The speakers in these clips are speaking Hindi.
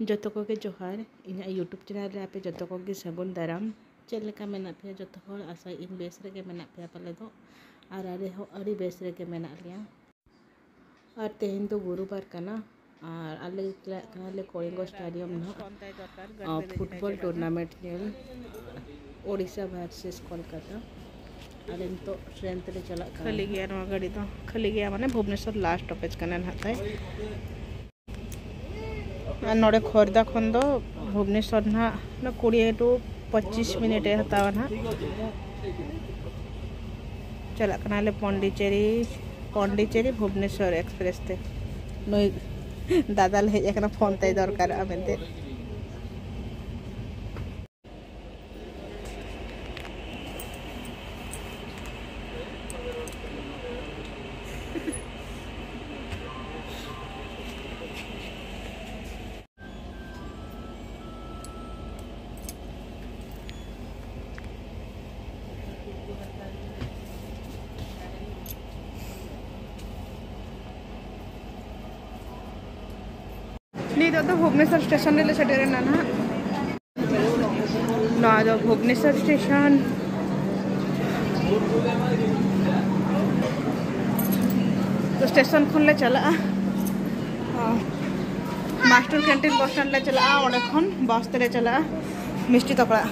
जतो को के जोहार इन यूट्यूब चैनल रे आपे जतो को के सगुन दाराम चल लेका मेना पे जतो हर आशा इन बेस रे के मेना पे पाले दो और आरे हो अड़ी बेस रे के मेना लिया और तेहन तो गुरुवार कना और आले कलिंग स्टेडियम ना फुटबॉल टूर्नामेंट नेल ओडिशा वर्सेस कोलकाता और इन तो ट्रेन ते चला खाली गया नवा गाड़ी तो खाली गया माने भुवनेश्वर लास्ट स्टॉपेज कना नाताय नोड़े खोर्दा खन दो भुवनेश्वर ना 20 टू 25 मिनट हतावा ना चला कनाले पौंडीचेरी भुवनेश्वर एक्सप्रेस ते नई दादा ले हेज फोन तय दरकार आमेंते तो भुवनेश्वर स्टेशन ले सेटेरे ना ना जो भुवनेश्वर स्टेशन तो स्टेशन खन ले चला मास्टर कैंटीन बस स्टैंड ले चला ओने खन बस ते चला मिष्टी तकड़ा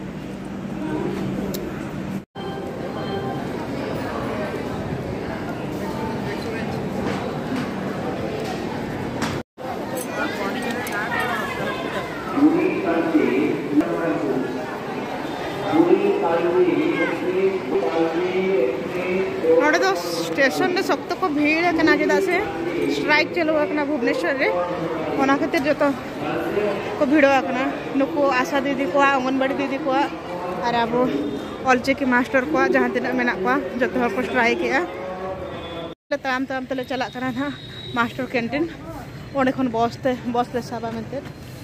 तो स्टेशन में सब तक भीड़ है चेदा से स्ट्राइक चलो भुवनेश्वर रे ओना खातिर जो को भीड़ नुकु आशा दीदी को अंगनबाड़ी दीदी को और अब ऑलचिकी मास्टर को जहाँ तीन मेना जो को स्ट्राइक ताम ताम तले चला ना मास्टर कैंटीन ओंडे खन बस ले साबा मेनते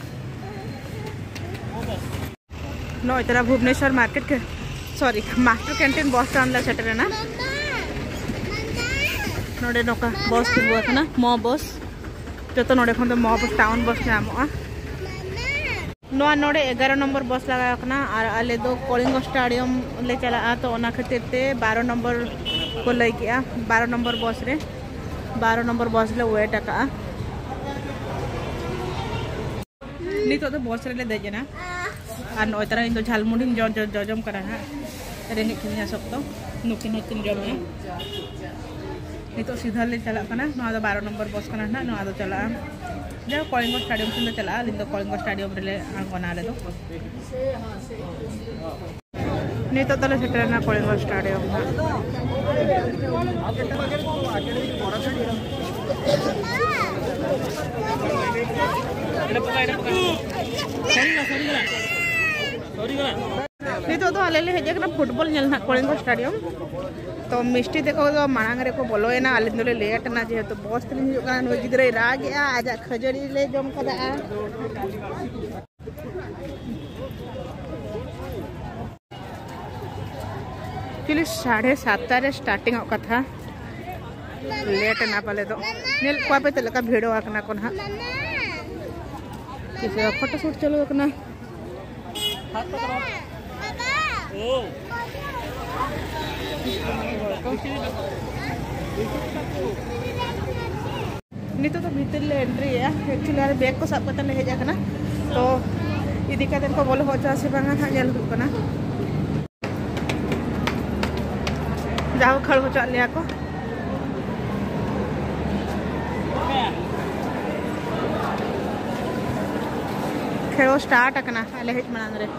नई तरह भुवनेश्वर मार्केट के सॉरी मास्टर कैंटीन बस स्टैंड ले सेटरे ना नोड़े नौका बस तिगुआना मो बस जो नोड़े खन तो मो बस टाउन बस नामोगा नोड़े 11 नंबर बस लगा और आले दो कलिंग स्टेडियम ले चला तो ओना खातिर ते 12 नंबर को लई किया 12 नंबर बस रे 12 नंबर बस ले वेट आका नी तो बस रे ले देजना और नई तरह इन तो झालमुड़ी जजम करा है रेहे खिनिया सब तो नुकिन नुकिन जम नितो सीधा ले चला 12 नंबर बस ना ना चला जो कलिंग स्टेडियम से चला लिंद कलिंग स्टेडियम रे आंगना ले दो नितो तले सेटर ना कलिंग स्टेडियम नितो तो आले हेजे फुटबॉल नेलना कलिंग स्टेडियम तो मिष्टी देखो तो मांग रे को बोलोना आले दोले लेट ना जेहेतु बस तलिन नुई गिद्रे रागे आज खजड़ी ले जम कदा एक्चुअली 7:30 रे स्टार्टिंग कथा लेट ना पाले तो नेल को पे तलका भिड़ो आकना कोन हा किसे फोटो शूट चलो आकना नितो तो भीतर ले एंट्री है एक्चुअली यार बैग को सब ले हेजा कना तो इदी का को बोलो होचा से बांगा था जल कना जाओ खड़ हो चल लिया को खेलो स्टार्ट कना आले हेज मनान रे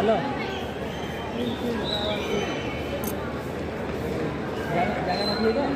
Halo. Jangan aku itu.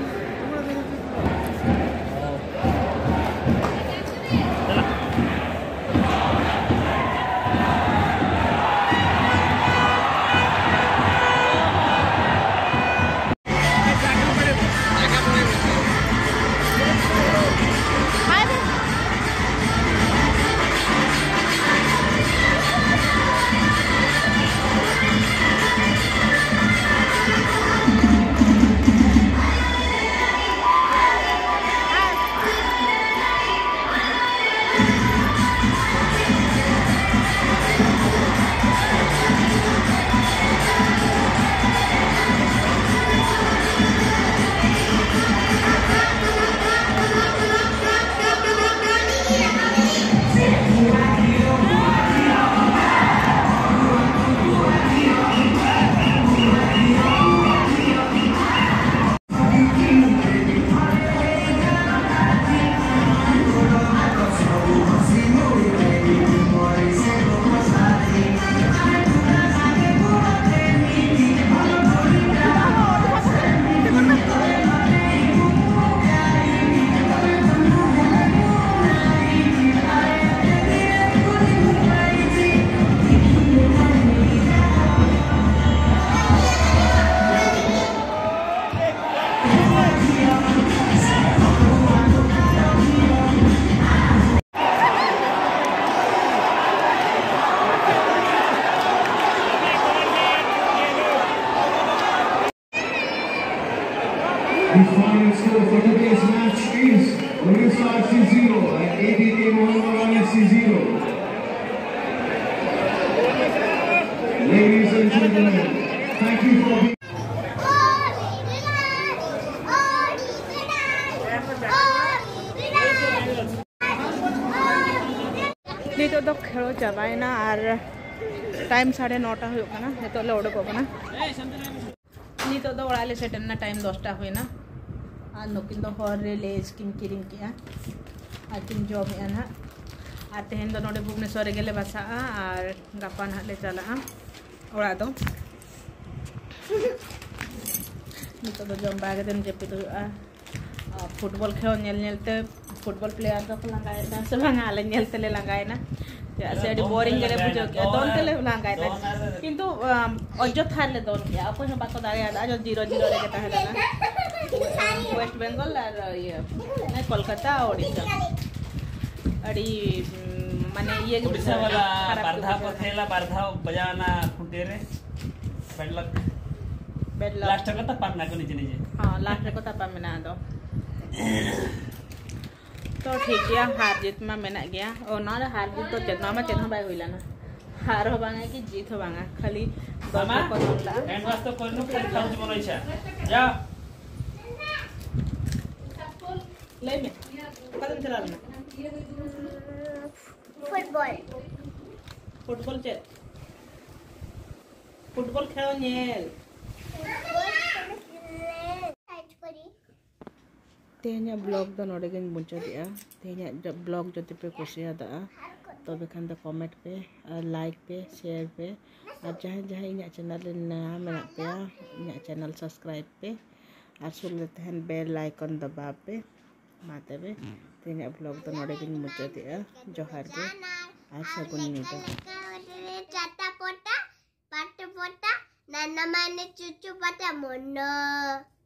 The final score for today's match is Orissa FC 0 and ABK Mohammedan FC 0. Ladies and gentlemen, thank you for being Nito do khelo chabai na ar time 9:30 hoyo kana nito le odoko kana nito do orale seten na time 10 hoy na ar nokin do hor re le skin kiring kiya akin job ya na ar tehen do node Bhubaneswar re gele basa ar gapa na le chala ora do nito do jom bage den jepi do football खेल नेलते फुटबॉल प्लेयर तो लंगाय ना से भांगाले नेलते ले लंगाय ना से अडी बोरिंग गेले बुझो के दोन तेले लंगाय ना किंतु अजथा ले दोन के अपन बाको दारे आ जो 0-0 रे केता हला ना वेस्ट बंगाल और ये ना कोलकाता ओडिशा अडी माने ये ओडिशा वाला बारधा पथेला बारधा बजाना खुंटे रे बेड लक लास्ट को तपा ना को नीचे नीचे हां लास्ट को तपा मेना दो तो ठीक है हार जीत में मेना गया और ना हार जीत तो जितना में चिन्ह बाय होइला ना हार हो बांगा कि जीत हो बांगा खाली मामा एंड वास तो कोन को खाउज बोलै छ जा ले में कदम चला लेना फुटबॉल चल फुटबॉल खेलो नेल तेहना ब्लॉग दो नोडे गेन मुचा दिया तेहना जब ब्लॉग जति पे कुसिया दा तो बेखान द कमेंट पे और लाइक पे शेयर पे और जहाँ जहाँ इन चैनल नया मेरा पे इन चैनल सब्सक्राइब पे और सुन लेते हैं बेल आइकन दबा पे माते पे तेहना ब्लॉग दो नोडे गेन मुचा दिया जोहार के आज सगुन नीता चाटा पोटा पाट पोटा नाना माने चुचु पाटा मोनो